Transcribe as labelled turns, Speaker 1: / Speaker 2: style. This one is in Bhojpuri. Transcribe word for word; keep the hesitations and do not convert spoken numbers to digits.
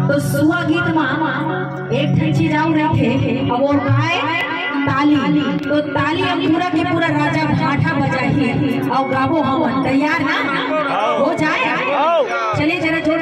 Speaker 1: तो सुआ गीत में एक ठन चीज आऊ रखे अब वो गाय ताली। तो ताली अब पूरा के पूरा राजा भाठा बजाही और गाबो हमन। तैयार ना हो जाए? चलिए जरा